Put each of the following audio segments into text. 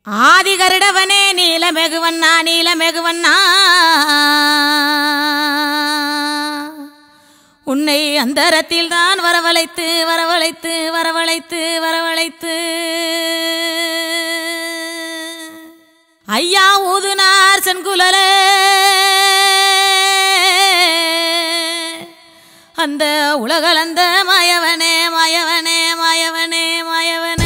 ஆதிகருடவனே நீலமெகுவண்ணா நீலமெகுவண்ணா உன்னை அந்தரத்தில் தான் வரவழைத்து வரவழைத்து வரவழைத்து வரவழைத்து ஐயா ஊதுனார் செங்குழலே அந்த உலகளந்த மாயவனே மாயவனே மாயவனே மாயவனே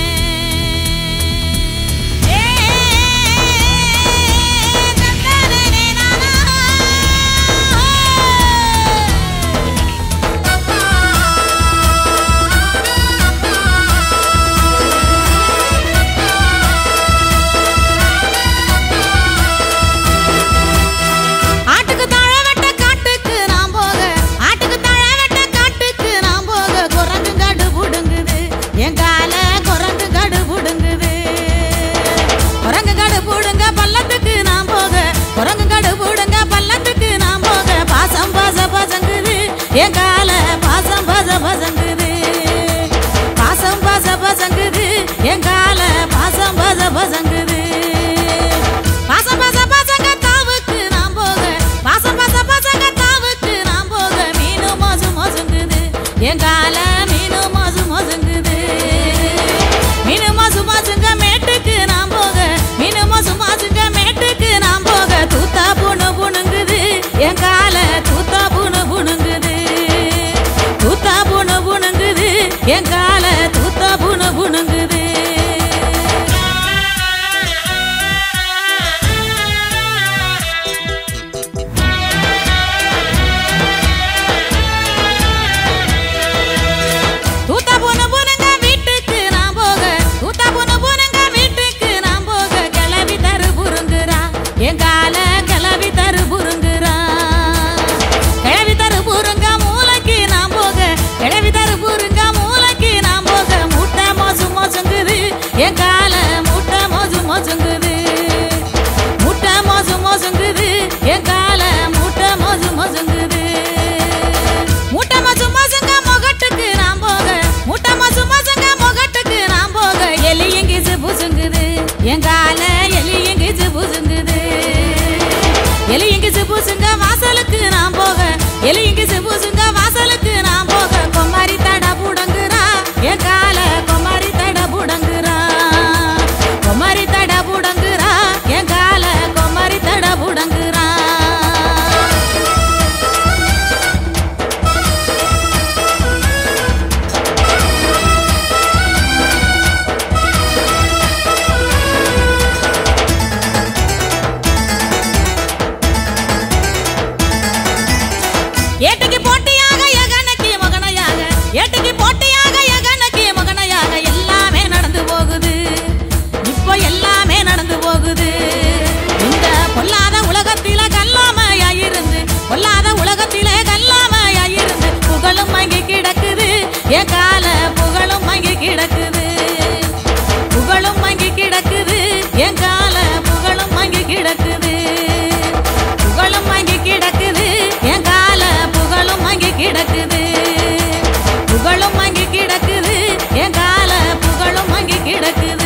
என் கால பாசம் பச பசங்குது பாசம் பச பசங்குது என் கால பாசம் பச பசங்குது பாசம் பச பசங்க தாவுக்கு நாம் போக பாசம் பச பசங்க தாவுக்கு நாம் போக மீனு மோசு மோசுங்குது என் கால மீனு மோசு மோசுங்குது மீனு மோசு மோசுங்க மேட்டுக்கு நாம் போக மீனு மோசு மோசுங்க மேட்டுக்கு நாம் போக தூத்தா புணு புணுங்குது என் கால தூத்தா புணு புணுங்குது தூத்தா புணு புணுங்குது என் கால தூத்தா புணு புணுங்குது தூத்தா புணு புணுங்க வீட்டுக்கு நான் போக தூத்தா புணு புணுங்க வீட்டுக்கு நான் போக கிளவி தரு புருங்குறா என் கால கிளவி தரு புருங்குறா கிளவி தரு புருங்க மூளைக்கு நான் போக கிளவி தரு புருங்க மூளைக்கு நான் போக மூட்டை மோசு மோசுங்குது என் கால மூட்டை மோசு மோசுங்குது மூட்டை மோசு மோசுங்குது என் கால மூட்டை மோசு மோசுங்குது மூட்டை மோசு மோசுங்க முகட்டுக்கு நான் போக மூட்டை மோசு மோசுங்க முகட்டுக்கு நான் போக எலி எங்கிச்சு புசுங்குது என் கால எலி எங்கிச்சு புசுங்குது எலி எங்கிச்சு புசுங்க வாசலுக்கு நான் போக எலி எங்கிச்சு புசுங்க வாசலுக்கு நான் போக கொமாரி தட புடங்குறா என் கால கொமாரி தட புடங்குறா கொமாரி தட புடங்குறா என் கால கொமாரி தட புடங்குறா ஏட்டுக்கு போட்டியாக எகனக்கு மகனையாக ஏட்டுக்கு போட்டியாக எகனக்கு மகனையாக எல்லாமே நடந்து போகுது இப்போ எல்லாமே நடந்து போகுது இந்த பொல்லாத உலகத்தில கல்லாமையாயிருந்து பொல்லாத உலகத்திலே கல்லாமையாயிருந்து புகழும் மங்கி கிடக்குது என் கால புகழும் மங்கி கிடக்குது புகழும் மங்கி கிடக்குது என் கால புகழும் மங்கி கிடக்குது புகழும் மங்கி கிடக்குது என் கால புகழும் மங்கி கிடக்குது புகழும் மங்கி கிடக்குது என் கால புகழும் மங்கி கிடக்குது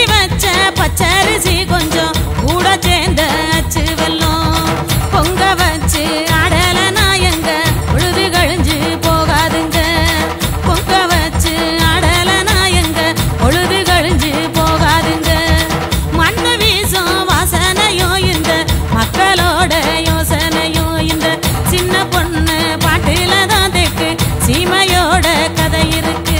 வச்ச பச்சரிசி கொஞ்சம் கூட சேர்ந்த அச்சு வெல்லம் பொங்க வச்சு ஆடலனா எங்க உழுது கழிஞ்சு போகாதுங்க பொங்க வச்சு ஆடலனா எங்க உழுது கழிஞ்சு போகாதுங்க மண்ணு வீசும் வாசனையும் இந்த மக்களோட யோசனையும் இந்த சின்ன பொண்ணு பாட்டில தான் தெக்கு சீமையோட கதை இருக்கு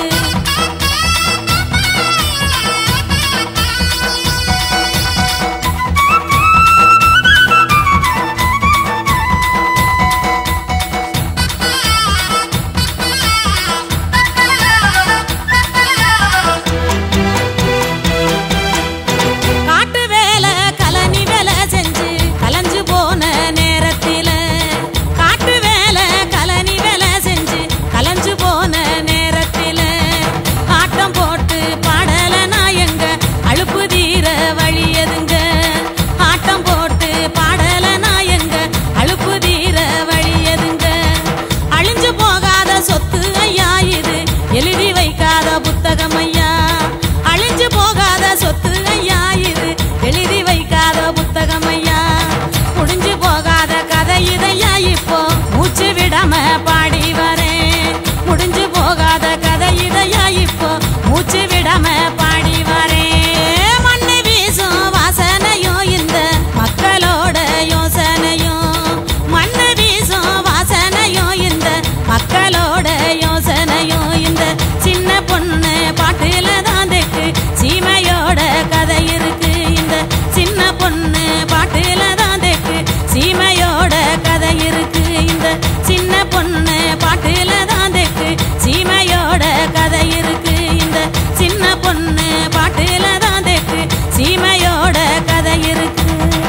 காட்டு வேலை கலனி வேலை செஞ்சு கலஞ்சு போன நேரத்தில காட்டு வேலை கலனி வேலை செஞ்சு கலஞ்சு போன நேரத்தில ஆட்டம் போட்டு பாடலனா எங்க அழுப்பு தீர வழியதுங்க ஆட்டம் போட்டு பாடலனா எங்க அழுப்பு தீர வழியதுங்க அழிஞ்சு போகாத சொத்து ஐயா இது எழுதி வைக்காத புத்தகம் ஐயா அழிஞ்சு போகாத சொத்து ஐயா இது எழுதி வைக்காத புத்தகம் ஐயா முடிஞ்சு போகாத கதை இதையா இப்போ மூச்சு விடாம பாடி வரேன் முடிஞ்சு போகாத கதை இதையா இப்போ மூச்சு விடாம பாடி வரேன் மண்ணு வீசும் வாசனையும் இந்த மக்களோட யோசனையும் மண்ணு வீசும் வாசனையும் இந்த மக்களோட யோசனையும் இந்த சின்ன பொண்ணு பாட்டுல தான் தெக்கு சீமையோட கதை இருக்கு இந்த சின்ன பொண்ணு பாட்டுல தான் தெக்கு சீமையோட கதை இருக்கு இந்த சின்ன பொண்ணு பாட்டுல தான் தெக்கு சீமையோட கதை இருக்கு இந்த சின்ன பொண்ணு பாட்டுல தான் தெக்கு சீமையோட கதை இருக்கு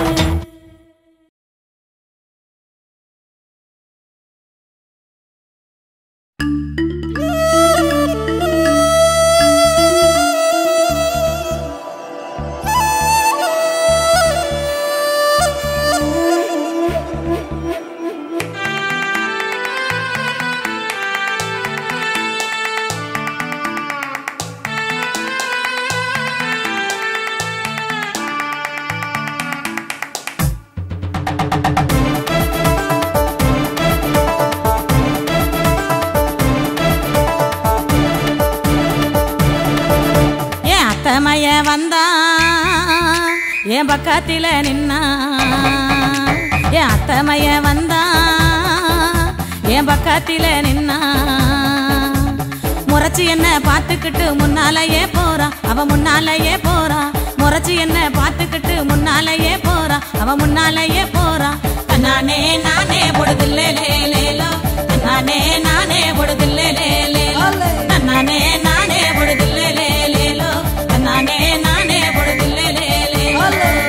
அத்தமைய வந்தா என் பக்கத்தில நின்னா என் அத்தமைய வந்தா என் பக்கத்தில நின்னா முறைச்சு என்ன பார்த்துக்கிட்டு முன்னாலேயே போறா அவ முன்னாலேயே போறா முறைச்சு என்ன பார்த்துக்கிட்டு முன்னாலேயே போறா அவ முன்னாலேயே போறா நானே நானே பொடுதில்லே லேலேலோ நானே நானே பொடுதில்லே லேலேலோ நானே நானே பொடுதில்லே லேலேலோ நானே நானே பொடுதில்லே லேலேலோ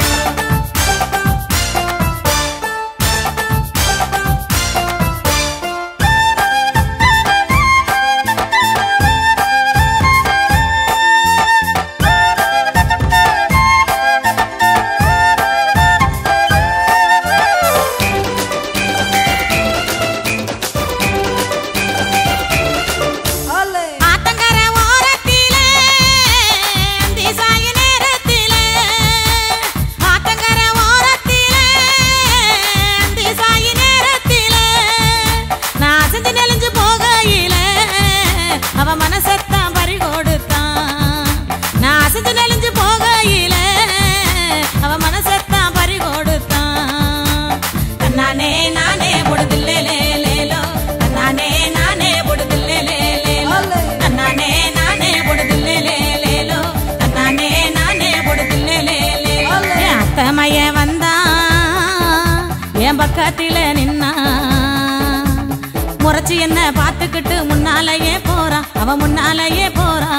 பக்கத்தில நின்னா முறைச்சு என்ன பார்த்துக்கிட்டு முன்னாலேயே போறா அவ முன்னாலேயே போறா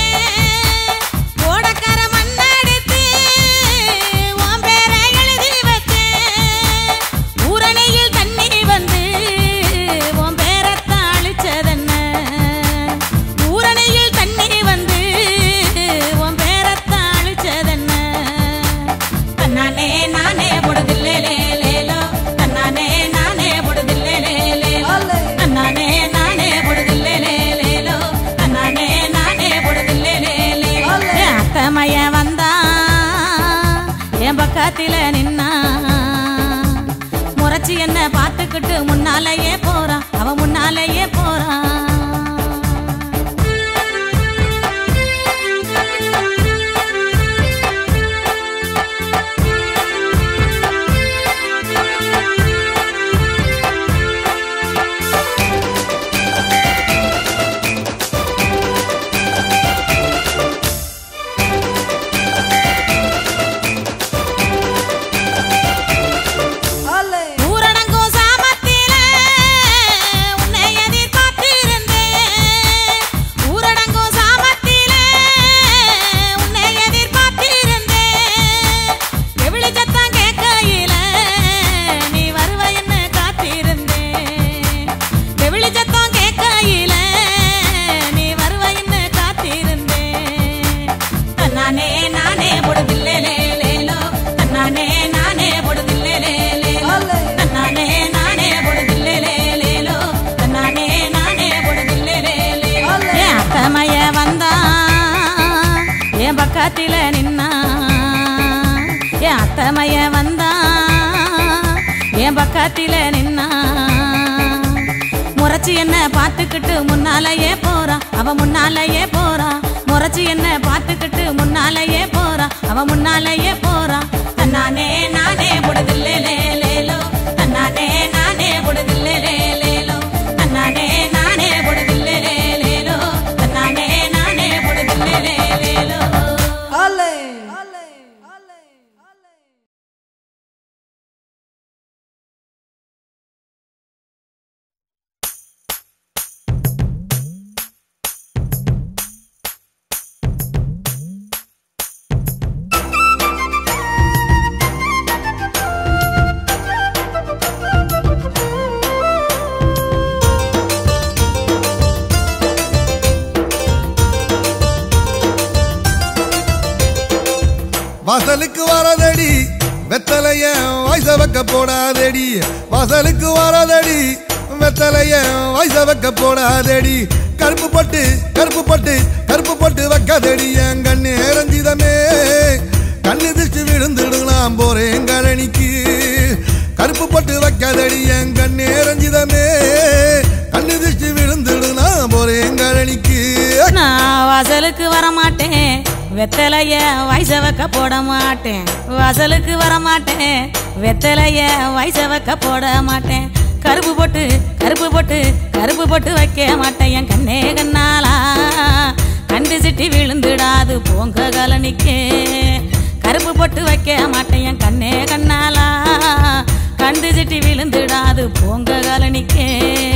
எழுதி பக்கத்தில நின்னா முறைச்சி என்ன பார்த்துக்கிட்டு முன்னாலேயே போறான் அவ முன்னாலேயே போறான் பக்கத்தில நின்னா என் அத்தமைய வந்தா என் பக்கத்தில நின்னா முறைச்சி என்ன பார்த்துக்கிட்டு முன்னாலேயே போறா அவ முன்னாலேயே போறா முறைச்சி என்ன பார்த்துக்கிட்டு முன்னாலேயே போறா அவ முன்னாலேயே போறா தன்னானே நானே போடுதில்லே லேலோ தன்னானே நானே போடுதில்லே லேலோ தன்னானே நானே போடுதில்லே லேலோ தன்னானே நானே போடுதில்லே லேலோ வாசலுக்கு வரதடி வெத்தலைய வயச வைக்க போடாதடி வாசலுக்கு வரதடி வெத்தலைய வயச வைக்க போடாதடி கருப்பு பட்டு கருப்பு பட்டு கருப்பு பட்டு வைக்காதடி என் கண்ணு ரஞ்சிதமே கண்ணு திச்சு விழுந்துடுலாம் போறேன் கழனிக்கு கருப்பு பட்டு வைக்காதடி என் கண்ணு ரஞ்சிதமே கண்ணு திச்சு விழுந்துடுலாம் போறேன் கழனிக்கு நான் வாசலுக்கு வரமாட்டேன் வெத்தலைய வயச வைக்க போட மாட்டேன் வாசலுக்கு வரமாட்டேன் வெத்தலைய வயச வைக்க போட மாட்டேன் கருப்பு போட்டு கருப்பு போட்டு கருப்பு போட்டு வைக்க மாட்டேன் என் கண்ணே கண்ணாலா கண்டு சிட்டி விழுந்துடாது போங்க கலனிக்கே கருப்பு போட்டு வைக்க மாட்டேன் என் கண்ணே கண்ணாலா கண்டு சிட்டி விழுந்துடாது போங்க கலனிக்கே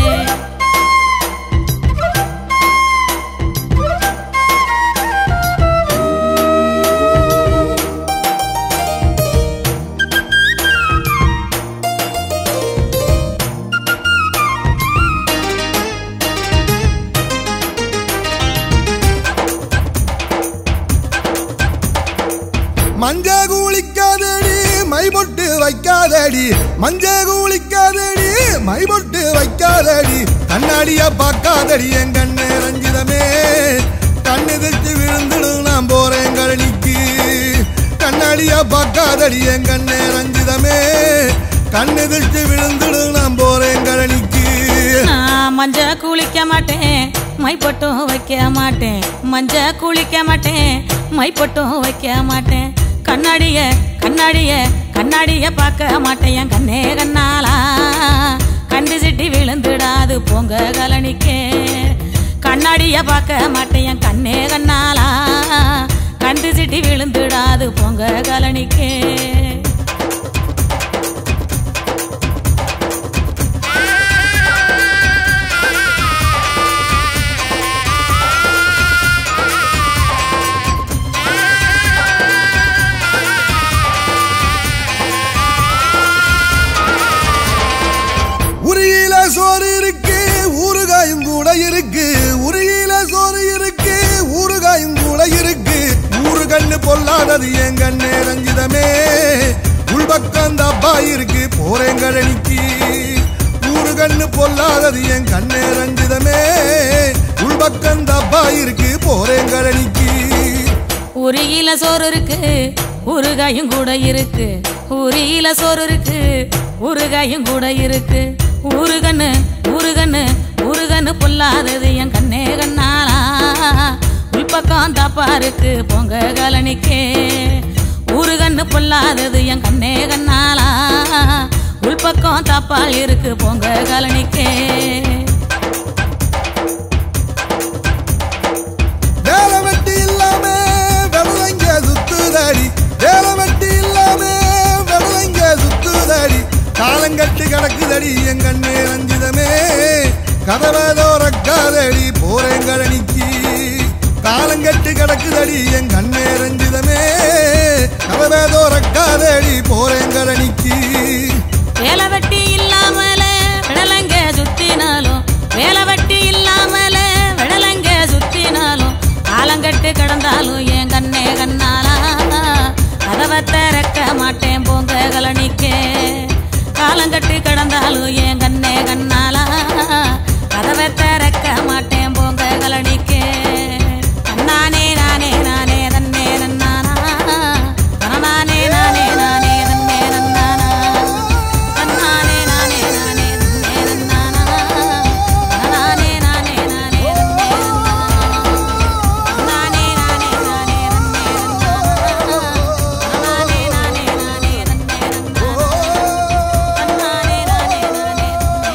மஞ்ச குளிக்காதடி மை பொட்டு வைக்காதடி மஞ்ச குளிக்காதடி மை பொட்டு வைக்காதடி கண்ணாடிய பார்க்காதடி என் கண்ணு ரஞ்சிதமே கண்ணு திட்டு விழுந்துடும் நான் போறேன் கழனிக்கு கண்ணாடிய பார்க்காதடி என் கண்ணு ரஞ்சிதமே கண்ணு திட்டு விழுந்துடும் நான் போறேன் கழனிக்கு மஞ்ச குளிக்க மாட்டேன் மை பொட்டும் வைக்க மாட்டேன் மஞ்ச குளிக்க மாட்டேன் மை பொட்டும் வைக்க மாட்டேன் கண்ணாடிய கண்ணாடிய கண்ணாடிய பார்க்க மாட்டேன் என் கண்ணே கண்ணாலா கண்டு சிட்டி விழுந்துடாது போங்க கலனிக்கே கண்ணாடிய பார்க்க மாட்டேன் என் கண்ணே கண்ணாலா கண்டு சிட்டி விழுந்துடாது போங்க கலனிக்கே சோறு இருக்கு ஊறுகாயும் கூட இருக்கு உருகில சோறு இருக்கு ஊறுகாயும் கூட இருக்கு ஊறு கண்ணு பொல்லாதது என் கண்ணே ரஞ்சிதமே உள்பக்கம் தப்பா இருக்கு போறேன் கழனிக்கு ஊறு கண்ணு பொல்லாதது என் கண்ணே ரஞ்சிதமே உள்பக்கம் தப்பா இருக்கு போறேன் கழனிக்கு உருகில சோறு இருக்கு ஊறுகாயும் கூட இருக்கு ஊரியில சோறு இருக்கு ஊறுகாயும் கூட இருக்கு ஊறுகண்ணு ஊறுகண்ணு ஊறுகண்ணு பொல்லாதது என் கண்ணே கண்ணாலா உள்பக்கம் தப்பா இருக்கு பொங்க கலனிக்கே ஊறுகண்ணு பொல்லாதது என் கண்ணே கண்ணாலா உள்பக்கம் தப்பால் இருக்கு பொங்க கலனிக்கே வேலவட்டி இல்லாம வெள்ளங்க சுத்துதாடி வேலவட்டி இல்லாம வெள்ளங்க சுத்துதாடி காலங்கட்டு கிடக்குதடி என் கண்ணே ரஞ்சிதமே கதவதோரக்காதடி போறேன் கழனிக்கு காலங்கட்டு கிடக்குதடி என் கண்ணே ரஞ்சிதமே கதவதோரக்காதடி போறேன் கழனிக்கு வேலவட்டி இல்லாமல விடலங்க சுத்தினாலும் வேலவட்டி இல்லாமல விடலங்க சுத்தினாலும் காலங்கட்டு கிடந்தாலும் என் கண்ணே கண்ணாலா கதவை திறக்க மாட்டேன் போங்க கலனிக்கே காலங்கட்டு கிடந்தாலும் என் கண்ணே கண்ணாலா கதவை திறக்க மாட்டேன் போங்க கலனிக்கே நானே நானே நானே தன்னே நன்னானா நானே நானே நானே தன்னே நன்னானா நானே நானே நானே தன்னே நன்னானா நானே நானே நானே தன்னே நானே நானே நானே தன்னே நானே நானே நானே தன்னே நானே நானே நானே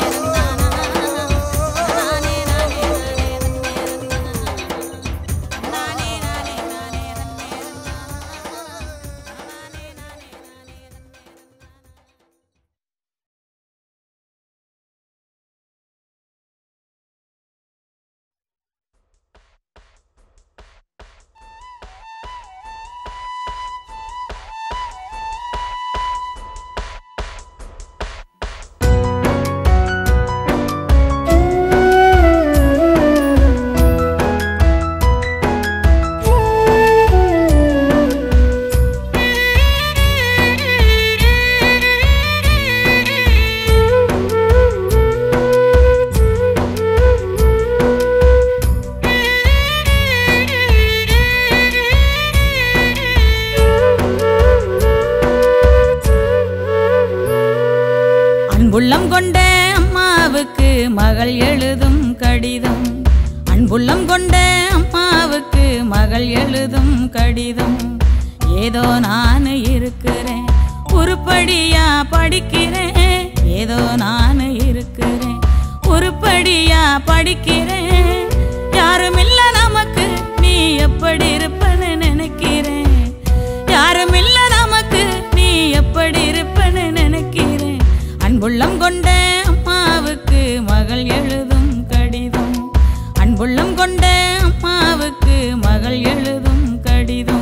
அன்புள்ளம் கொண்ட அம்மாவுக்கு மகள் எழுதும் கடிதம் அன்புள்ளம் கொண்ட அம்மாவுக்கு மகள் எழுதும் கடிதம் ஏதோ நான் இருக்கிறேன் உருப்படியா படிக்கிறேன் ஏதோ நான் இருக்கிறேன் உருப்படியா படிக்கிறேன் யாருமில்ல நமக்கு நீ எப்படி இருப்பன்னு நினைக்கிறேன் யாருமில்ல நமக்கு நீ எப்படி இருப்பன்னு நினைக்கிறேன் அன்புள்ளம் கொண்ட அம்மாவுக்கு மகள் எழுதும் கடிதம் அன்புள்ளம் கொண்ட அம்மாவுக்கு மகள் எழுதும் கடிதம்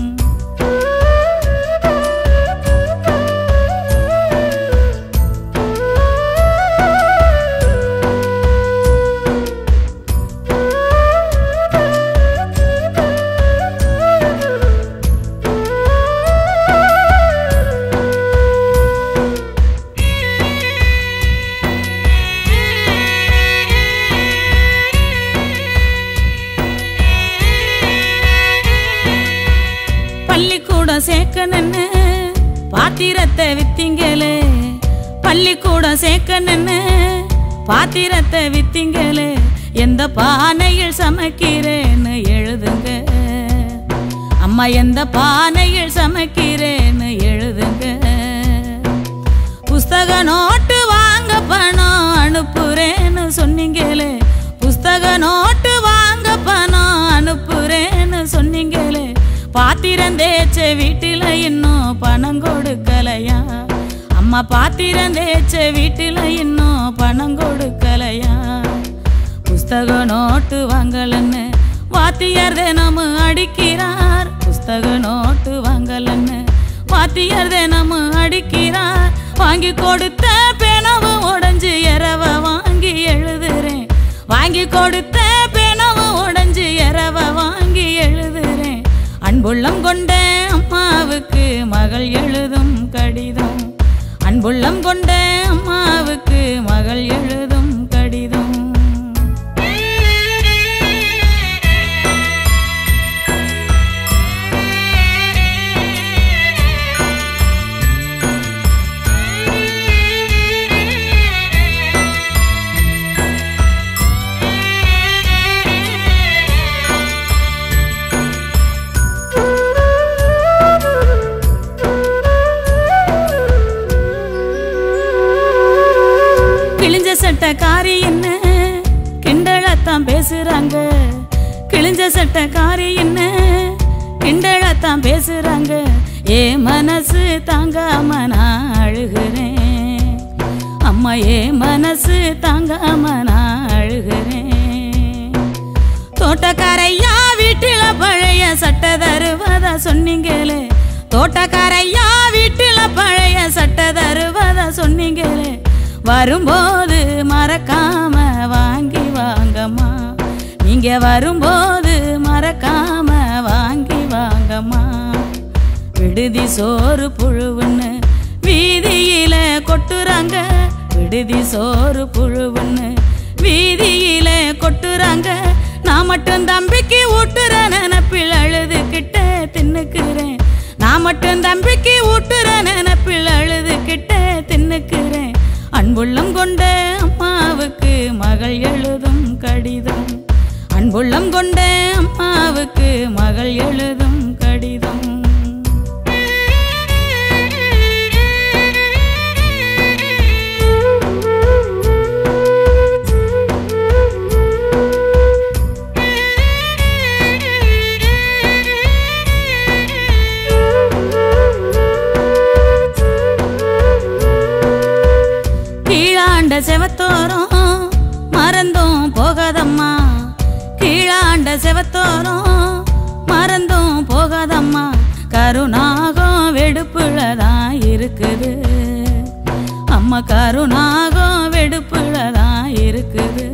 பள்ளிக்கூடம் சேர்க்கணுன்னு பாத்திரத்தை வித்தீங்களே பள்ளிக்கூடம் சேர்க்கணுன்னு பாத்திரத்தை வித்தீங்களே எந்த பானையில் சமைக்கிறேன்னு எழுதுங்க அம்மா எந்த பானையில் சமைக்கிறேன்னு எழுதுங்க புஸ்தக நோட்டு வாங்க பணம் அனுப்புறேன்னு சொன்னீங்களே புஸ்தக நோட்டு வாங்க பணம் அனுப்புறேன்னு சொன்னீங்களே பாத்திரம் தேய்ச்ச வீட்டில இன்னும் பணம் கொடுக்கலையா அம்மா பாத்திரம் தேய்ச்ச வீட்டில இன்னும் பணம் கொடுக்கலையா புஸ்தக நோட்டு வாங்கலன்னு வாத்தியார் தினமும் அடிக்கிறார் புஸ்தக நோட்டு வாங்கலன்னு வாத்தியார் தினமும் அடிக்கிறார் வாங்கி கொடுத்த பேனாவு உடைஞ்சு இரவ வாங்கி எழுதுறேன் வாங்கி கொடுத்த பேனாவு உடைஞ்சு இரவ வாங்கி எழுதுறேன் அன்புள்ளம் கொண்ட அம்மாவுக்கு மகள் எழுதும் கடிதம் அன்புள்ளம் கொண்ட அம்மாவுக்கு மகள் எழுதும் கடிதம் சட்டக்காரி என்ன கிண்டலத்தான் பேசுறாங்க, கிழிஞ்ச சட்டக்காரி என்ன கிண்டலத்தான் பேசுறாங்க. ஏ மனசு தாங்காம நான் அழுகிறேன், அம்மா ஏ மனசு தாங்காம நான் அழுகிறேன். தோட்டக்காரையா வீட்டில பழைய சட்டை தருவதா சொன்னீங்களே, தோட்டக்காரையா வீட்டில பழைய சட்டை தருவதா சொன்னீங்களே, வரும்போது மறக்காம வாங்கி வாங்கம்மா, நீங்க வரும்போது மறக்காம வாங்கி வாங்கம்மா. விடுதி சோறு புழுவுன்னு வீதியில கொட்டுறாங்க, விடுதி சோறு புழுவுன்னு வீதியில கொட்டுறாங்க. நான் மட்டும் தம்பிக்கு ஊட்டுற நினப்பில் அழுதுகிட்ட தின்னுக்கிறேன், நான் மட்டும் தம்பிக்கு ஊட்டுற நினப்பில் அழுதுகிட்ட தின்னுக்கிறேன். அன்புள்ளம் கொண்ட அம்மாவுக்கு மகள் எழுதும் கடிதம், அன்புள்ளம் கொண்ட அம்மாவுக்கு மகள் எழுதும் கடிதம். செவத்தோரம் மறந்தும் போகாதம்மா, கீழாண்ட செவத்தோரம் மறந்தும் போகாதம்மா. கருணாகம் வெடுப்புலதான் இருக்குது அம்மா, கருணாகம் வெடுப்புலதான் இருக்குது.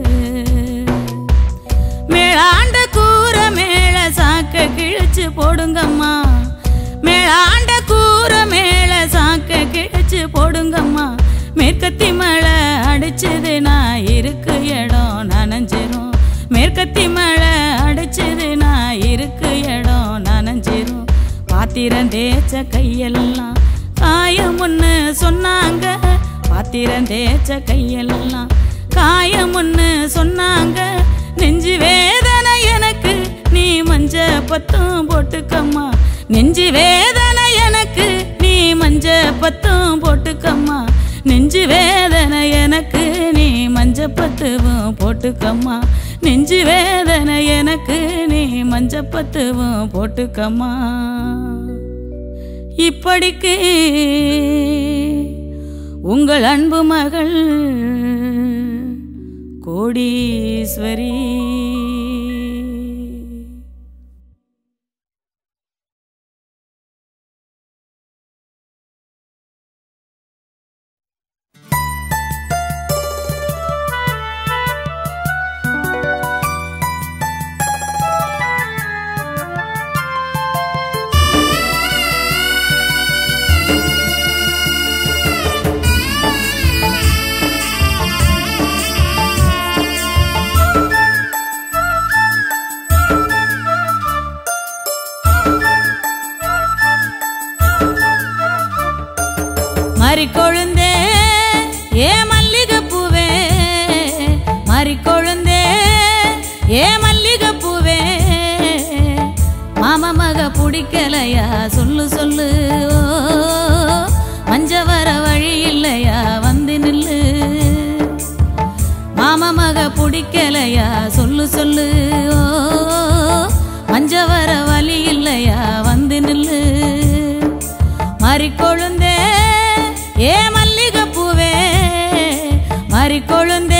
மேலாண்ட கூற மேல சாக்க கிழிச்சு போடுங்கம்மா, மேலாண்ட கூற மேல சாக்க கிழிச்சு போடுங்கம்மா. மேற்கத்தி மழை அடிச்சது நான் இருக்கு இடம் நனைஞ்சிரும், மேற்கத்தி மழை அடிச்சது நான் இருக்கு இடம் நனைஞ்சிரும். பாத்திரம் தேய்ச்ச கையெல்லாம் காயமுன்னு சொன்னாங்க, பாத்திரம் தேய்ச்ச கையெல்லாம் காயமுன்னு சொன்னாங்க. நெஞ்சு வேதனை எனக்கு நீ மஞ்ச பத்தும் போட்டுக்கம்மா, நெஞ்சு வேதனை எனக்கு நீ மஞ்ச பத்தும் போட்டுக்கம்மா. நெஞ்சு வேதனை எனக்கு நீ மஞ்சப்பத்துவும் போட்டுக்கம்மா, நெஞ்சு வேதனை எனக்கு நீ மஞ்சப்பத்துவும் போட்டுக்கம்மா. இப்படிக்கு உங்கள் அன்பு மகள் கோடீஸ்வரி. மறிக்கொழுந்தே ஏ மல்லிகை பூவே, மறிக்கொழுந்தே ஏ மல்லிகை பூவே. மாமா மக பிடிக்கலையா சொல்லு சொல்லு, மஞ்ச வர வழி இல்லையா வந்து நில்லு. மாமா மக பிடிக்கலையா சொல்லு சொல்லு, மஞ்ச வர வழி இல்லையா வந்து நில்லு. மறிக்கொழுந்தே ஏ மல்லிகை பூவே, மறிக்கொழுந்தே.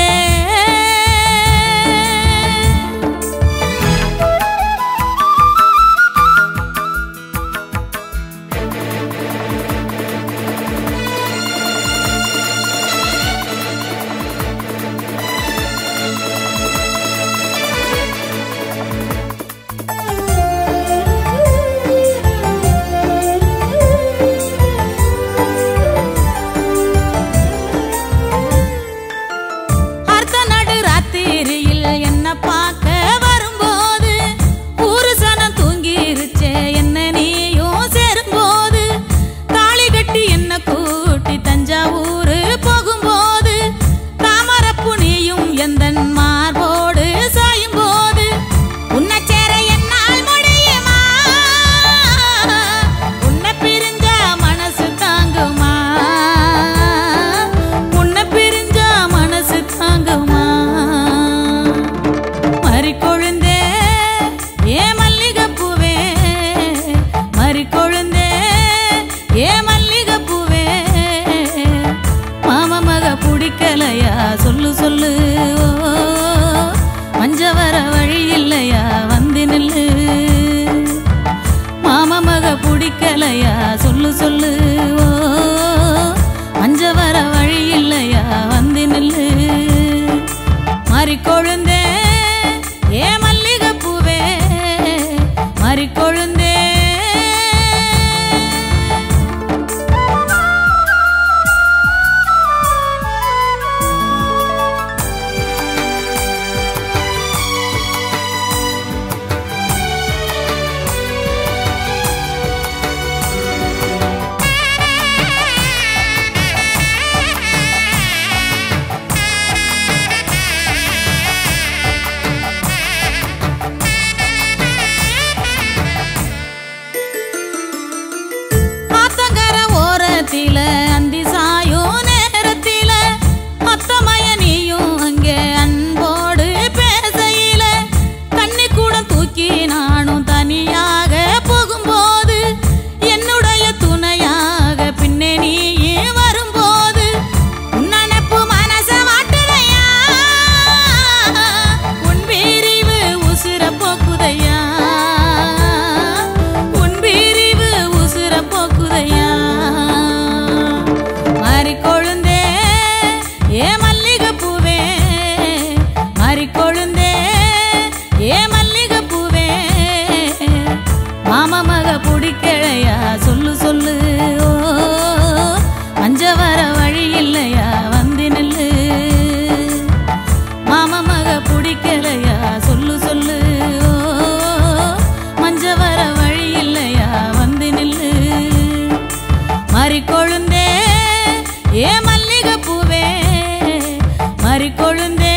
கறி கொழுந்தே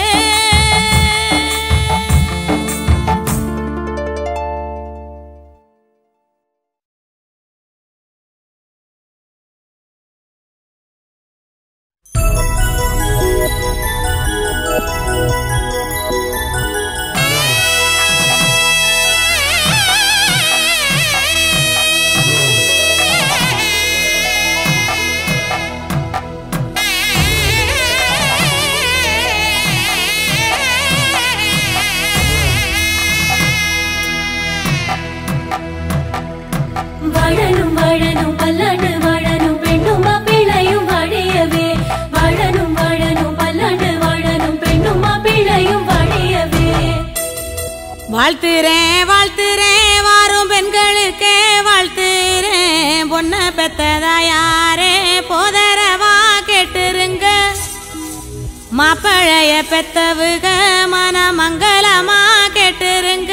வாழ்த்துறேன் வாழ்த்துறேன் வாரும் பெண்களுக்கே வாழ்த்துறேன் பொண்ண பெத்ததா யாரே போதரவா கேட்டுருங்க மாப்பழைய பெத்தவுக மனமங்கலமா கேட்டுருங்க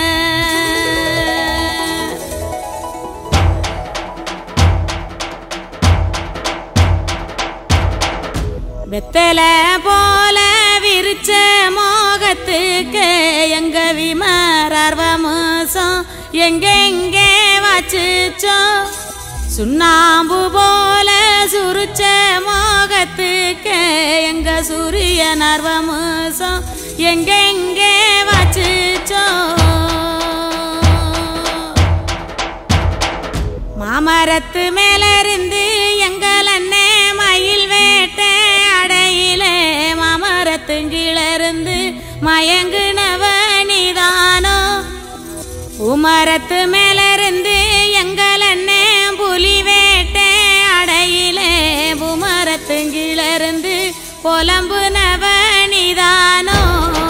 வெத்தல போல விரிச்ச மோகத்துக்கு எங்க விமரர்வமோசம் எங்கெங்கே வச்சுச்சோ சுண்ணாம்பு போல சுருச்ச மோகத்துக்கு எங்க சூரிய நர்வமோசம் எங்கெங்கே வச்சுச்சோ மாமரத்து மேலிருந்து எங்கள் அண்ணே மயில் வேட்டை அடையிலே மாமரத்துங்கிலிருந்து மயங்குனவ நீதானோ உமரத்து மேலிருந்து எங்கள் அண்ணே புலி வேட்டை அடையிலே பூமரத்துங்கிலிருந்து புலம்புனவ நீதானோ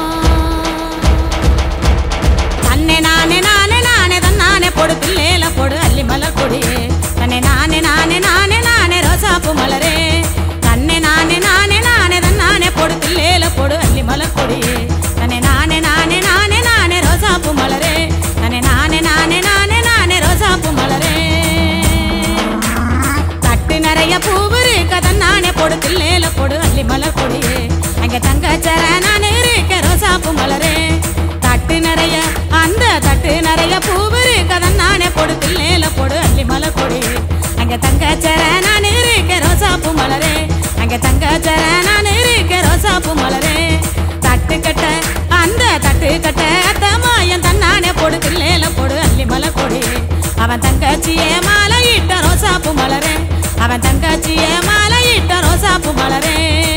அண்ணே நானே நானே நானே தான் நானே பொடு பிள்ளையில பொடு அள்ளி மலர் கொடியே தன்னை நானே நானே நானே நானே ரோசாப்பு மலரே தன்னை நானே நானே நானே தான் நானே பொடு பிள்ளையில பொடு அள்ளி மலர் கொடியே தன்னை நானே நானே நானே நானே ரோசாப்பு மலரே தன்னை நானே நானே நானே நானே ரோசாப்பு மலரே தட்டு நிறைய பூவுரு கதன் நானே பொடு பிள்ளையில பொடு அள்ளி மலர் கொடியே அங்க தங்கச்சர நானே இருக்க ரோசாப்பு மலரே தட்டு நிறைய அந்த தட்டு நிறைய பூவுரு கதன் நானே பொடு பிள்ளையில பொடு அள்ளி மலர் கொடியே அங்க தங்கச்சர நான் இருக்க ரோசாப்பு மலரே அங்க தங்கச்சர நான் இருக்க ரோசாப்பு மலரே தட்டு கட்ட அந்த தட்டு கட்ட அத்தமாயன் தன்னானே பொடு பிள்ளையில பொடு அள்ளி மலர் கொடியே அவன் தங்கச்சியே மாலையிட்ட ரோசாப்பு மலரே அவன் தங்கச்சியே மாலையிட்ட ரோசாப்பு மலரே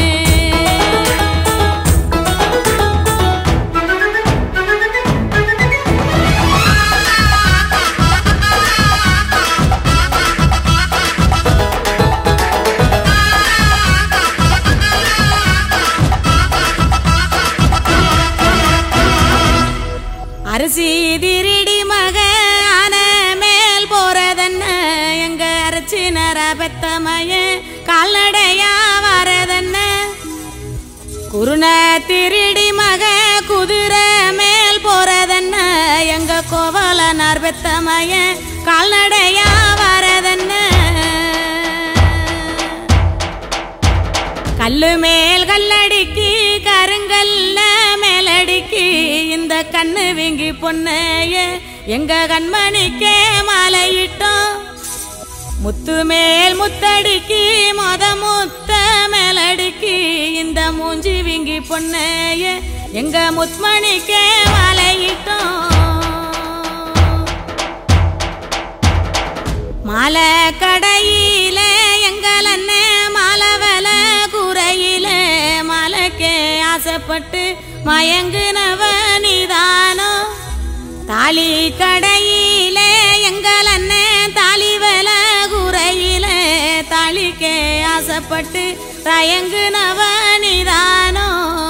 அரிசி திருடி மக ஆன மேல் போறதன்ன எங்க அரைச்சி நர பெத்தமைய கால்நடையா வரதன்ன குருண திருடி மக குதிரை மேல் போறதன்ன எங்க கோவலனார் பெத்தமைய கால்நடையா வரதன்ன கல்லு மேல் கல்லடிக்கு கருங்கல்ல மேலடிக்கு இந்த கண்ணு வீங்கி பொண்ணைய எங்க கண்மணிக்கே மாலையிட்டோம் முத்து மேல் முத்தடிக்கு முத்த மேலடிக்கு இந்த மூஞ்சி வீங்கி பொண்ணைய எங்க முத்மணிக்கே மாலையிட்டோம் மாலை கடையில எங்கள் அண்ணன் மாலவல குறையில மாலைக்கே ஆசைப்பட்டு மயங்குனவ நீதானோ தாலி கடையில எங்கள் அண்ணன் தாலி வல குறையில தாலிக்கே ஆசைப்பட்டு தயங்குனவ நீதானோ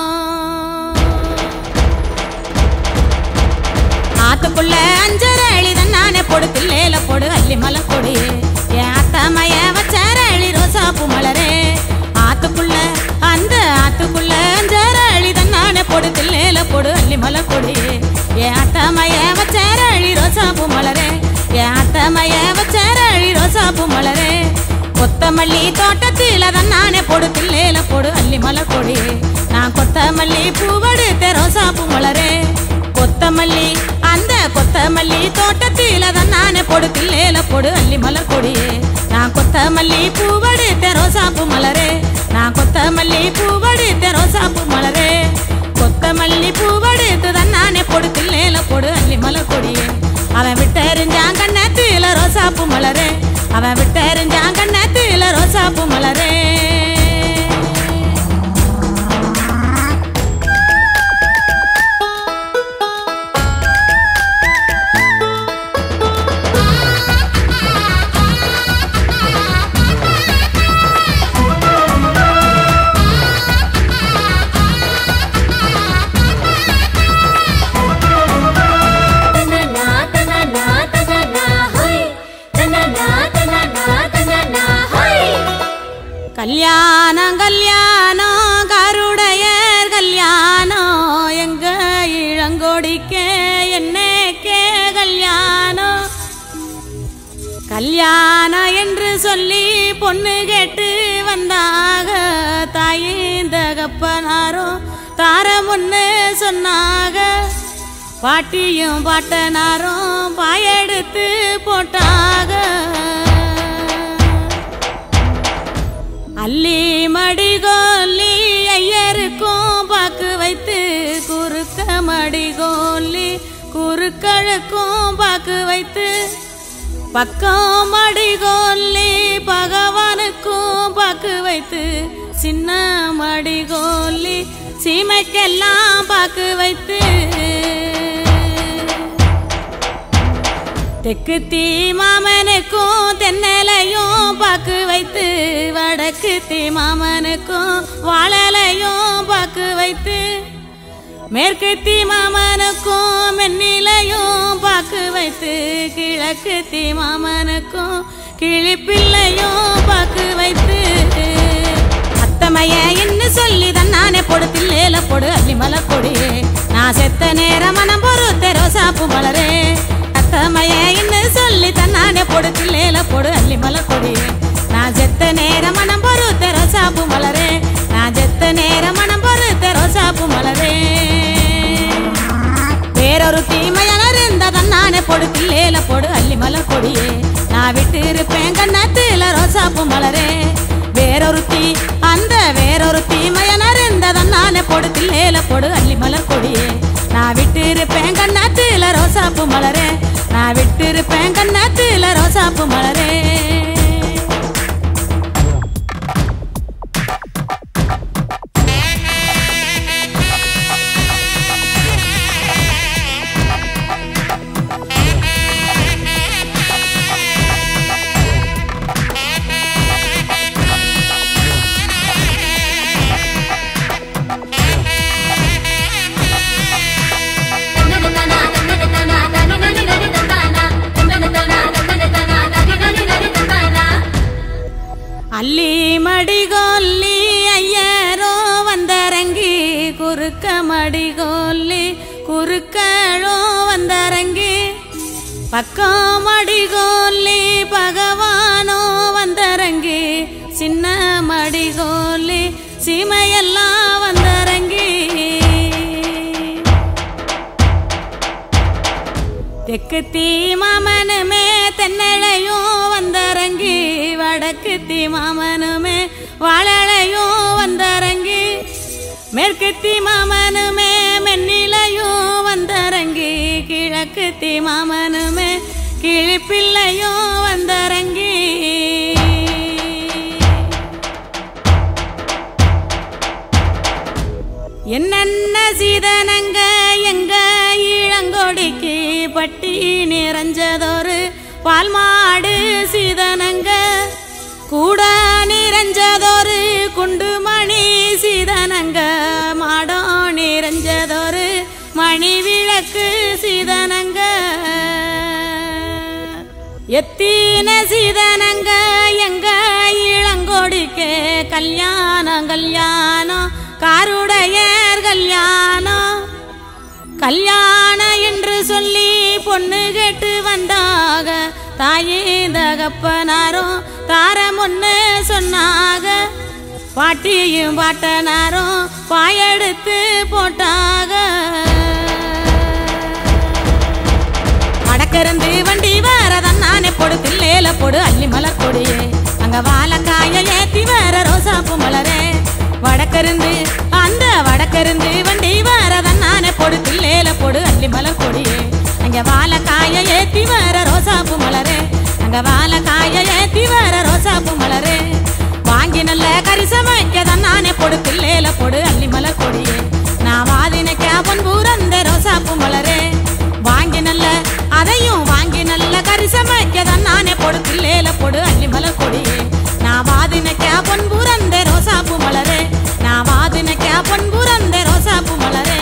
ஆத்துக்குள்ள அஞ்சரளி தான் நானே பொடு பிள்ளையில பொடு அள்ளி மலை கொடியே என் அத்தமைய வச்சரளி ரோசாப்பு மலரே ஆத்துக்குள்ள அந்த ஆத்துக்குள்ள அஞ்சரளி தான் நானே பொடு பிள்ளையில பொடு அள்ளி மலை கொடியே என் அத்தமைய வச்சரளி ரோசாப்பு மலரே என் அத்தமைய வச்சரளி ரோசாப்பு மலரே கொத்தமல்லி தோட்டத்தில தான் நானே பொடு பிள்ளையில பொடு அள்ளி மலை கொடியே நான் கொத்தமல்லி பூவெடுத்த ரோசாப்பூ மலரே கொத்தமல்லி அந்த கொத்தமல்லி தோட்டத்தில தான் நானே பொடுத்தில்லேல பொடு அள்ளி மலர் கொடியே நான் கொத்தமல்லி பூவெடுத்த ரோசாப்பூ மலரே நான் கொத்தமல்லி பூவெடுத்த ரோசாப்பூ மலரே கொத்தமல்லி பூவெடுத்து தான் நானே பொடுத்தில்லேல பொடு அள்ளி மலர் கொடியே அவன் விட்டெறிஞ்சான் கண்ணத்தில ரோசாப்பூ மலரே அவன் விட்டெறிஞ்சான் கண்ணத்தில ரோசாப்பூ மலரே கல்யாணம் கல்யாணம் கருடையர் கல்யாணம் எங்க இளங்கொடிக்கே என்னக்கே கல்யாணம் கல்யாணம் என்று சொல்லி பொண்ணு கேட்டு வந்தாக தாயின் தகப்பனாரும் தாரம் ஒன்று சொன்னாக பாட்டியும் பாட்டனாரும் பாயெடுத்து போட்டாக அள்ளி மடிகோலி ஐயருக்கும் பாக்கு வைத்து குறுக்க மடிகோலி குறுக்களுக்கும் பாக்கு வைத்து பக்கம் மடிகோலி பகவானுக்கும் பாக்கு வைத்து சின்ன மடிகோலி சீமைக்கெல்லாம் பாக்கு வைத்து தெற்கு தீ மாமனுக்கும் தென்னலையும் பாக்கு வைத்து வடக்கு தீ மாமனுக்கும் வாழலையும் பாக்கு வைத்து மேற்கு தீ மாமனுக்கும் மென்னிலையும் பாக்கு வைத்து கிழக்கு தீ மாமனுக்கும் கிளிப்பிள்ளையும் பாக்கு வைத்து அத்தமைய என்ன சொல்லி தான் நானே பொடுத்தில்லேல பொடு அள்ளி மலர் கொடியே நான் செத்த நேரம் மனம் பொறுத்த ரோசாப்பூ மலரே அத்தமைய என்ன சொல்லி தான் நானே பொடுத்தில்லேல பொடு அள்ளி மலர் கொடியே நான் செத்த நேரம் மனம் பொறுத்த ரோசாப்பூ மலரே நான் செத்த நேரம் மனம் பொறுத்த ரோசாப்பூ மலரே வேறொரு தீமையான இருந்ததான் நானே பொடுத்தில்லேல பொடு அள்ளி மலர் கொடியே நான் விட்டு இருப்பேன் கண்ணத்தில ரோசாப்பூ மலரே வேறொருத்தி அந்த வேறொரு தீமையான இருந்ததான் நானே பொடுத்தில்லேல பொடு அள்ளி மலர் கொடியே நான் விட்டு இருப்பேன் கண்ணத்தில ரோசாப்பூ மலரே நான் விட்டு இருப்பேன் கண்ணத்தில ரோசாப்பூ மலரே அள்ளி மடிகோலி ஐயரோ வந்தரங்கி குறுக்க மடிகோலி குறுக்களோ வந்தரங்கி பக்கம் மடிகோலி பகவானோ வந்தரங்கி சின்ன மடிகோலி சீமையெல்லாம் வந்தரங்கி தெற்கு தீ மாமனுமே தென்னழையும் வந்தரங்கி வடக்கு தீ மாமனுமே வாழலையும் வந்தரங்கி மேற்கு தீ மாமனுமே மென்னிலையும் வந்தரங்கி கிழக்கு தீ மாமனுமே கிளிப்பிள்ளையும் வந்தரங்கி என்னென்ன சீதனங்க எங்க இளங்கொடிக்கு பட்டி நிறைஞ்சதொரு பால் மாடு சீதனங்க கூட நிறைஞ்சதொரு குண்டுமணி சீதனங்க மாடோ நிறைஞ்சதொரு மணி விளக்கு சீதனங்க எத்தீன சீதனங்க எங்க இளங்கொடிக்கு கல்யாணம் கல்யாணம் காருடையர் கல்யாணம் கல்யாணம் என்று சொல்லி பொண்ணு கேட்டு வந்தாக தாயே தகப்பனாரும் தாரம் ஒன்று சொன்னாக பாட்டியும் பாட்டனாரும் பாயெடு தில்லேல போடு அள்ளி மலர் கொடியே அங்க வாழைக்காய ஏத்தி வர ரோசாப்பு மலரே வடக்கிருந்து அந்த வடக்கிருந்து வண்டி வரதன் நானே போடு தில்லேல போடு அள்ளி மலர் கொடியே அங்க வாழைக்காய ஏத்தி வர ரோசாப்பு மலரே அங்க வாழைக்காய ஏத்தி வர ரோசாப்பு மலரே வாங்கி நல்ல கறி சமைக்கதான் நானே போடு தில்லேல போடு அள்ளி மலர் கொடியே நான் வாதினைக்க பொன்பூர் அந்த ரோசாப்பு மலரே வாங்கி நல்ல அதையும் வாங்கி நல்ல கறி சமைக்கதான் நானே போடு தில்லேல போடு அள்ளி மலர் கொடியே நான் வாதினைக்க பொன்பூர் அந்த ரோசாப்பு மலரே நான் வாதினைக்க பொன்பூர் அந்த ரோசாப்பு மலரே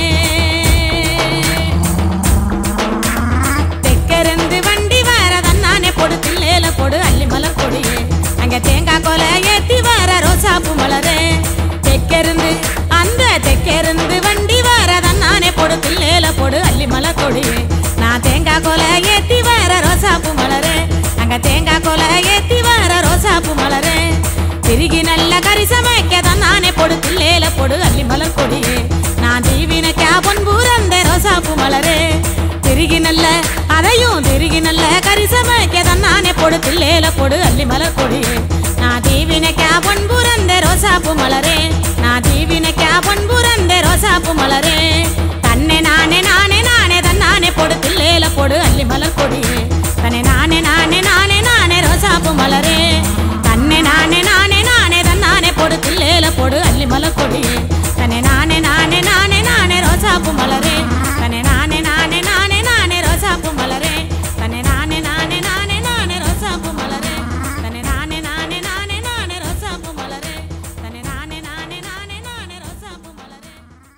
தெற்கிருந்து வண்டி வரதன் நானே போடு தில்லேல போடு அள்ளி மலர் கொடியே அங்க தேங்காய் கொலை ஏத்தி வர ரோசாப்பு மலரே தெற்கிருந்து அந்த தெற்கிருந்து வண்டி வரதன் நானே போடு தில்லேல போடு அள்ளி மலர் கொடியே நான் தேங்காய் கொலை ஏத்தி வர ரோசாப்பு மலரே அங்க தேங்காய் கொலை ஏத்தி வர ரோசாப்பு மலரே திருகி நல்ல கறி சமைக்கதான் நானே போடு தில்லேல போடு அள்ளி மலர் கொடியே நான் தீவினைக்க பொன்பூர் அந்த ரோசாப்பு மலரே திருகி நல்ல அதையும் திருகி நல்ல கறி சமைக்கதான் நானே போடு தில்லேல போடு அள்ளி மலர் கொடியே நான் தீவினைக்க பொன்பூர் அந்த ரோசாப்பு மலரே நான் தீவினைக்க பொன்பூர் அந்த ரோசாப்பு மலரே தன்னை நானே நானே நானே தன் நானே போடு தில்லேல போடு அள்ளி மலர் கொடியே தன்னை நானே நானே நானே நானே ரோசாப்பு மலரே தன்னை நானே நானே நானே தன் நானே போடு தில்லேல போடு அள்ளி மலர் கொடியே தன்னை நானே நானே நானே நானே ரோசாப்பு மலரே தன்னை நானே நானே நானே நானே ரோசாப்பு மலரே தன்னை நானே நானே நானே நானே ரோசாப்பு மலரே தன்னை நானே நானே நானே நானே ரோசாப்பு மலரே தன்னை நானே நானே நானே நானே ரோசாப்பு மலரே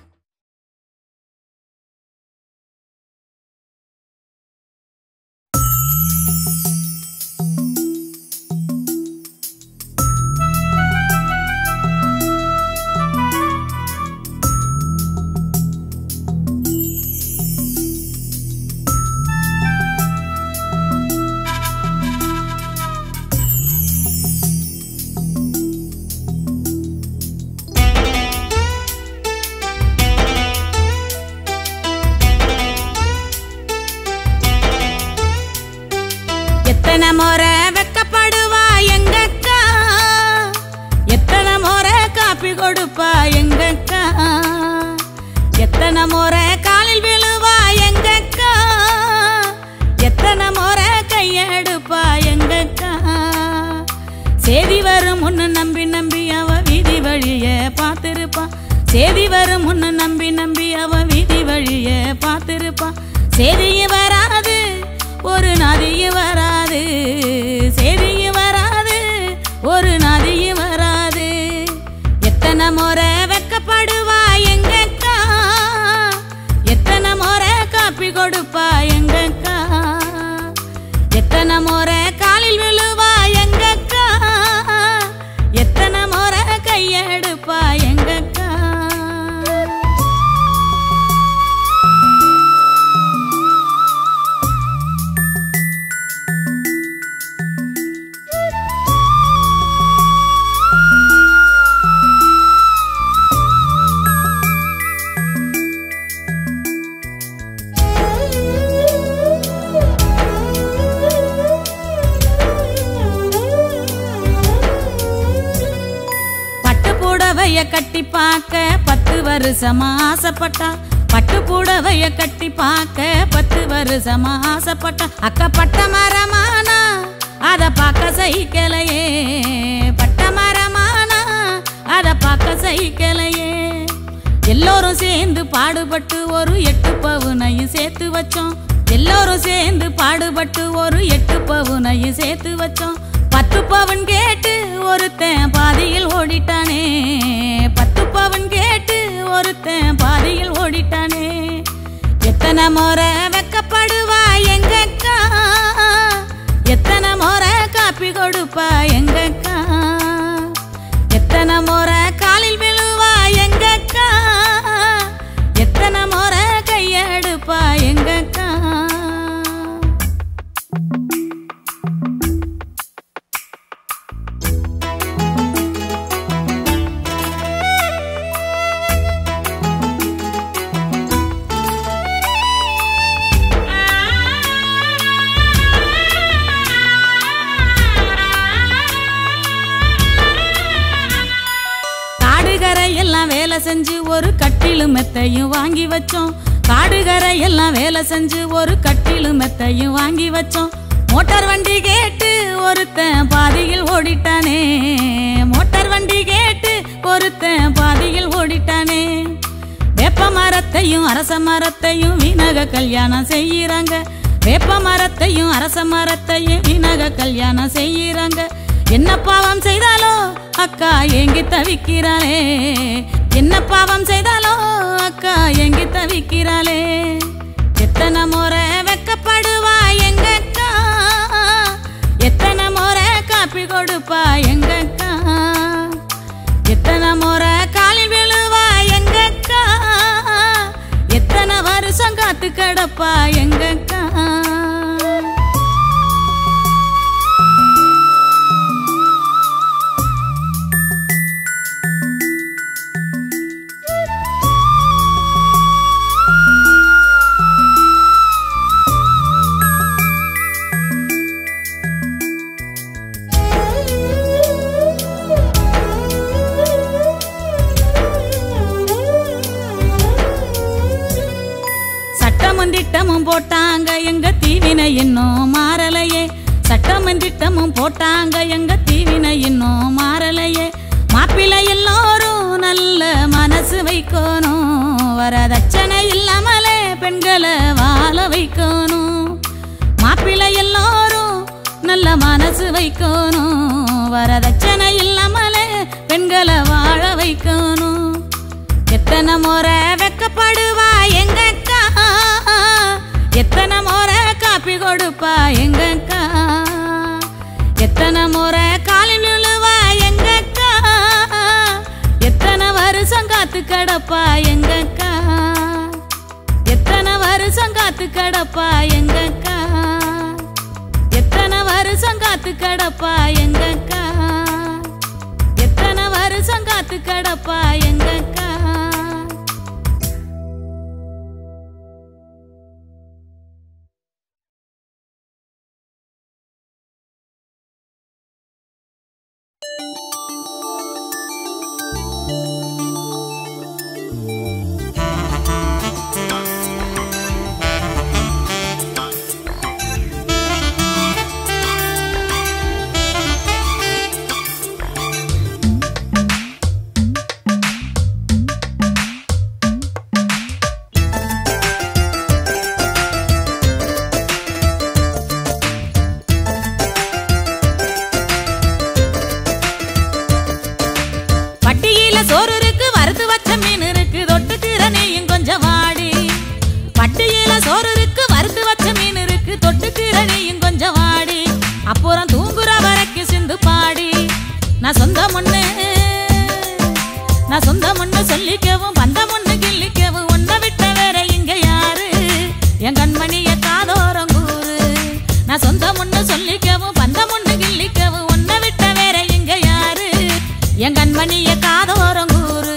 எத்தனை முறை வெக்கப்படுவா எங்கக்கா எத்தனை முறை காப்பி கொடுப்பா எங்கக்கா எத்தனை முறை காலில் விழுவா எங்கக்கா எத்தனை முறை கையெடுப்பா எங்கக்கா சேதி வரும் முன்னு நம்பி நம்பி அவ வீதி வழிய பார்த்திருப்பா சேதி வரும் முன்னு நம்பி நம்பி அவ வீதி வழிய பார்த்திருப்பா சேதியும் வராது ஒரு நதியும் வராது சேதியும் வராது ஒரு நதியும் வராது எத்தனை முறை வெக்கப்படுவா எங்கக்கா எத்தனை முறை காப்பி கொடுப்பா எங்கக்கா எத்தனை முறை காலில் விழுவா எங்கக்கா எத்தனை முறை கையெடுப்பா எங்கக்கா புடவைய கட்டி பார்க்க 10 வருஷமா ஆசைப்பட்டா பட்டு புடவைய கட்டி பார்க்க 10 வருஷமா ஆசைப்பட்டா அக்கப்பட்ட மரமானா அத பார்க்க சகிக்கலையே பட்ட மரமானா அத பார்க்க சகிக்கலையே எல்லோரும் சேர்ந்து பாடுபட்டு ஒரு 8 பவுனையும் சேர்த்து வச்சோம் எல்லோரும் சேர்ந்து பாடுபட்டு ஒரு 8 பவுனையும் சேர்த்து வச்சோம் 10 பவுன் கேட்டு ஒருத்தன் பாதியில் ஓடிட்டானே 10 பவுன் கேட்டு ஒருத்தன் பாதியில் ஓடிட்டானே எத்தனை முறை வெக்கப்படுவா எங்கக்கா எத்தனை முறை காப்பி கொடுப்பா எங்கக்கா எத்தனை முறை காலில் விழுவா எங்கக்கா எத்தனை முறை கையெடுப்பா எங்கக்கா செஞ்சு ஒரு கட்டிலும் மெத்தையும் வாங்கி வச்சோம். காடுகரை எல்லாம் வேலை செஞ்சு ஒரு கட்டிலும் மெத்தையும் வாங்கி வச்சோம். மோட்டார் வண்டி கேட்டு ஒருத்தன் பாதியில் ஓடிட்டானே, மோட்டார் வண்டி கேட்டு ஒருத்தன் பாதியில் ஓடிட்டானே. வேப்ப மரத்தையும் அரச மரத்தையும் வீணக கல்யாணம் செய்யறாங்க, வேப்ப மரத்தையும் அரச மரத்தையும் வீணக கல்யாணம் செய்யறாங்க. என்ன பாவம் செய்தாலோ அக்கா ஏங்கி தவிக்கிறாளே, என்ன பாவம் செய்தாலோ அக்கா ஏங்கி தவிக்கிறாளே. எத்தனை முறை வெக்கப்படுவா எங்க அக்கா, எத்தனை முறை காப்பி கொடுப்பா எங்க அக்கா, எத்தனை முறை காலில் விழுவா எங்க அக்கா, எத்தனை வருஷம் காத்து கிடப்பா எங்க அக்கா. சட்டமும் திட்டமும் போட்டாங்க எங்க தீவினை இன்னும் மாறலையே, சட்டமும் திட்டமும் போட்டாங்க எங்க தீவினை இன்னும் மாறலையே. மாப்பிள்ளை எல்லோரும் நல்ல மனசு வைக்கணும், வரதட்சணை இல்லாமலே பெண்களை வாழ வைக்கணும். மாப்பிள்ளை எல்லோரும் நல்ல மனசு வைக்கணும், வரதட்சணை இல்லாமலே பெண்களை வாழ வைக்கணும். எத்தனை முறை வெக்கப்படுவா எங்க அக்கா, எத்தனை முறை காப்பி கொடுப்பா எங்க அக்கா, எத்தனை முறை காலில் விழுவா எங்க அக்கா, எத்தனை வருஷம் காத்து கிடப்பா எங்க அக்கா, எத்தனை வருஷம் காத்து கிடப்பா எங்க அக்கா, எத்தனை வருஷம் காத்து கிடப்பா எங்க அக்கா, எத்தனை வருஷம் காத்து கிடப்பா எங்க அக்கா. சோறு இருக்கு, வறுத்து வச்ச மீன் இருக்கு, தொட்டுக்கிற நீயும் கொஞ்சம் வாடி. பட்டியல சோறு இருக்கு, வறுத்து வச்ச மீன் இருக்கு, தொட்டுக்கிற நீயும் கொஞ்சம் வாடி. அப்புறம் தூங்குற வரைக்கும் சிந்து பாடி. நான் சொந்த முன்னு சொல்லிக்கவும் பந்த முன்னு கிள்ளிக்கவும் உன்னை விட்ட வேற இங்க யாரு, என் கண்மணிய காதோரம் கூறு. நான் சொந்த முன்னு சொல்லிக்கவும் பந்த முன்னு கிள்ளிக்கவும் உன்னை விட்ட வேற இங்க யாரு, என் கண்மணிய காதோரம் கூறு.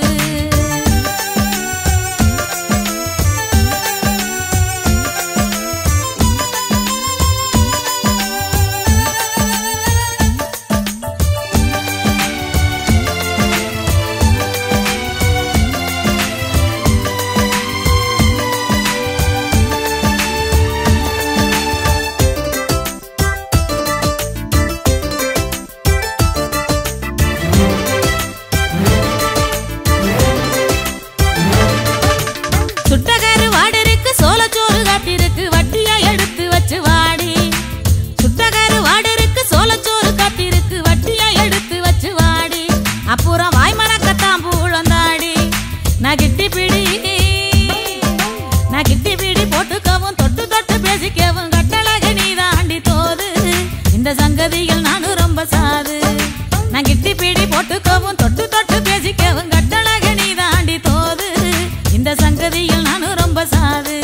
சுட்டகரு வாடருக்கு சோளச்சோறு காத்திருக்கு, வட்டியா எடுத்து வச்சு வாடி. சுட்டகரு வாடருக்கு சோளச்சோறு காத்திருக்கு, வட்டியா எடுத்து வச்சு வாடி. அப்புறம் வாய் மணக்கத்தான் பூழந்தாடி. நான் கிட்டி பிடி போட்டுக்கவும் தொட்டு தொட்டு பேசிக்கவும் கட்டழக நீ தாண்டி தோது. இந்த சங்கதிகள் நானும் ரொம்ப சாது. நான் கிட்டி பிடி போட்டுக்கவும் தொட்டு தொட்டு பேசிக்கவும் கட்டழக நீ தாண்டி தோது. இந்த சங்கதியில் நானும் ரொம்ப சாது.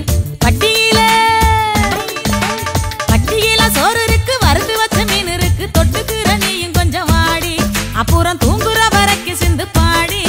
பட்டியில சோறு இருக்கு, வறுத்து வச்ச மீன் இருக்கு, தொட்டுக்கிற நீயும் கொஞ்சம் வாடி. அப்புறம் தூங்குற வரைக்கும் சிந்து பாடி.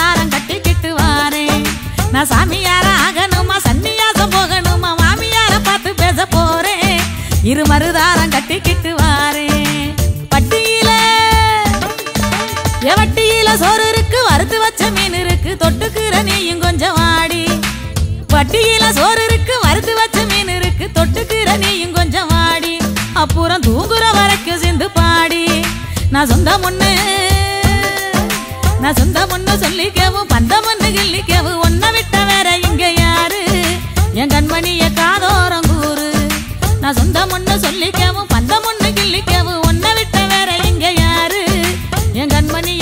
மருதாரம் கட்டிக்கிட்டு வாரேன் நான் சாமியார ஆகணுமா சன்னியாசம் போகணுமா மாமியார பார்த்து பேச போறேன் இரு மருதாரம் கட்டிக்கிட்டு வாரேன் வட்டியில சோறு இருக்கு வறுத்து வச்ச மீன் இருக்கு தொட்டுக்கிற நீயும் கொஞ்சம் வாடி வட்டியில சோறு இருக்கு வறுத்து வச்ச மீன் இருக்கு தொட்டுக்கிற நீயும் கொஞ்சம் வாடி அப்புறம் தூங்குற வரைக்கும் சிந்து பாடி நான் சொந்தம் ஒண்ணு சொல்லிக்கவும் பந்தம் ஒண்ணு கிள்ளிக்கவும் ஒன்ன விட்ட வேற இங்க யாரு என் கண்மணிய காதோரம் கூறு நான் சொந்தம் ஒண்ணு சொல்லிக்கவும் பந்தம் ஒண்ணு கிள்ளிக்கவும் ஒன்ன விட்ட வேற இங்க யாரு என் கண்மணி